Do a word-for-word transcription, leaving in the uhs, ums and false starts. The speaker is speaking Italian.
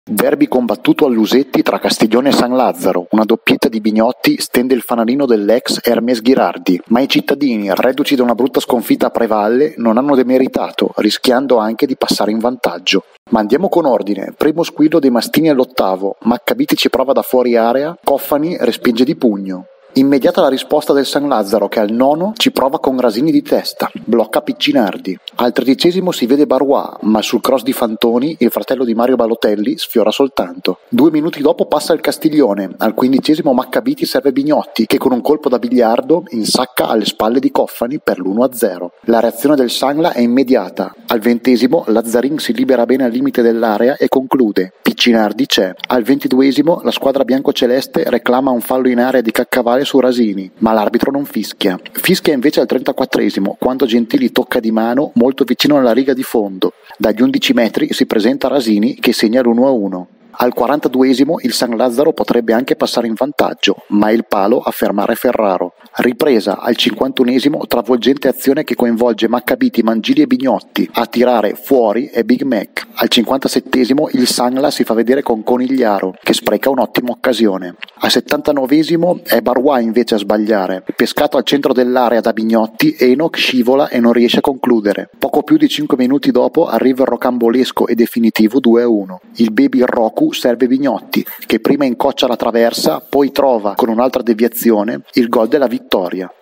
Derby combattuto all'Usetti tra Castiglione e San Lazzaro, una doppietta di Bignotti stende il fanalino dell'ex Hermes Ghirardi, ma i cittadini, reduci da una brutta sconfitta a Prevalle, non hanno demeritato, rischiando anche di passare in vantaggio. Ma andiamo con ordine, primo squillo dei Mastini all'ottavo, Maccabiti ci prova da fuori area, Coffani respinge di pugno. Immediata la risposta del San Lazzaro che al nono ci prova con Rasini di testa, blocca Piccinardi. Al tredicesimo si vede Barrois, ma sul cross di Fantoni il fratello di Mario Balotelli sfiora soltanto. Due minuti dopo passa il Castiglione, al quindicesimo Maccabiti serve Bignotti che con un colpo da biliardo insacca alle spalle di Coffani per l'uno a zero. La reazione del Sangla è immediata, al ventesimo Lazzarin si libera bene al limite dell'area e conclude, Piccinardi c'è. Al ventiduesimo la squadra biancoceleste reclama un fallo in area di Caccavale su Rasini, ma l'arbitro non fischia. Fischia invece al trentaquattresimo, quando Gentili tocca di mano molto vicino alla riga di fondo. Dagli undici metri si presenta Rasini che segna l'uno a uno. Al quarantaduesimo il San Lazzaro potrebbe anche passare in vantaggio, ma è il palo a fermare Ferraro. Ripresa al cinquantunesimo, travolgente azione che coinvolge Maccabiti, Mangili e Bignotti. A tirare fuori è Big Mac. Al cinquantasettesimo il Sangla si fa vedere con Conigliaro, che spreca un'ottima occasione. Al settantanovesimo è Barrois invece a sbagliare. Pescato al centro dell'area da Bignotti, Enoch scivola e non riesce a concludere. Poco più di cinque minuti dopo arriva il rocambolesco e definitivo due a uno. Il baby Roku serve Bignotti, che prima incoccia la traversa, poi trova con un'altra deviazione il gol della vittoria.